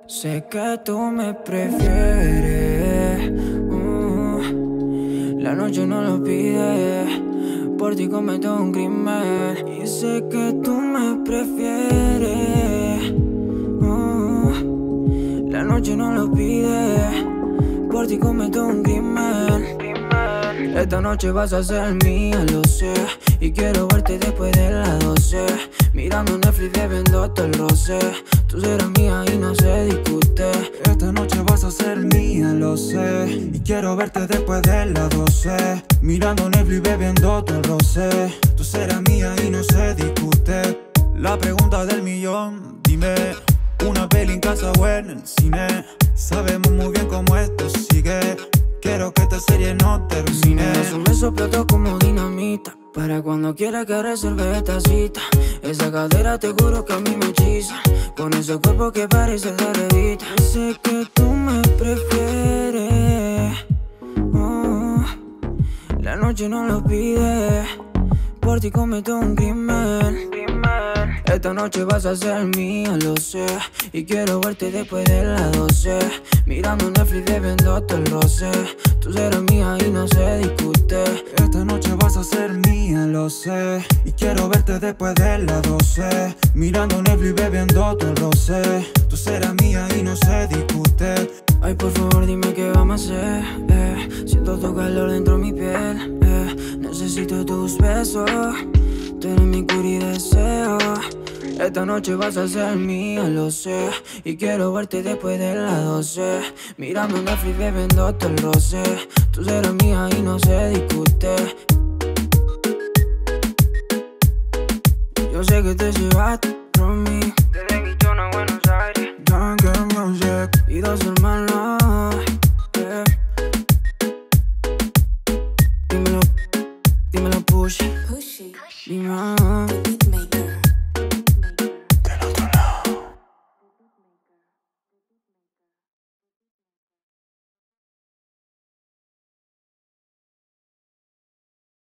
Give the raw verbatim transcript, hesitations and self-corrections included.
Sé que tú me prefieres, uh, la noche no lo pide, por ti cometo un crimen. Y sé que tú me prefieres, uh, la noche no lo pide, por ti cometo un crimen. Esta noche vas a ser mía, lo sé, y quiero verte después de las doce, mirando Netflix bebiéndote el rosé. Tú serás mía y no se discute. Esta noche vas a ser mía, lo sé, y quiero verte después de las doce, mirando Netflix bebiéndote el rosé. Tú serás mía y no se discute. La pregunta del millón, dime, una peli en casa o en el cine. Sabemos muy bien cómo esto sigue, quiero que esta serie no termine. Si me das un beso explotó como dinamita, para cuando quiera que reserve esta cita. Esa cadera te juro que a mí me hechiza, con ese cuerpo que parece de revista. Sé que tú me prefieres, oh, la noche no lo pide, por ti cometo un crimen. Esta noche vas a ser mía, lo sé, y quiero verte después de las doce, mirando Netflix bebiéndote el rosé. Tú serás mía y no se discute. Esta noche vas a ser mía, lo sé, y quiero verte después de las doce, mirando Netflix bebiéndote el rosé. Tú serás mía y no se discute. Ay, por favor, dime qué vamos a hacer, eh. Siento tu calor dentro de mi piel, eh. Necesito tus besos, tú eres mi cura y deseo. Esta noche vas a ser mía, lo sé, y quiero verte después de las doce, mirando Netflix bebiéndote el rosé. Tú serás mía y no se discute. Yo sé que te llevaste por mí.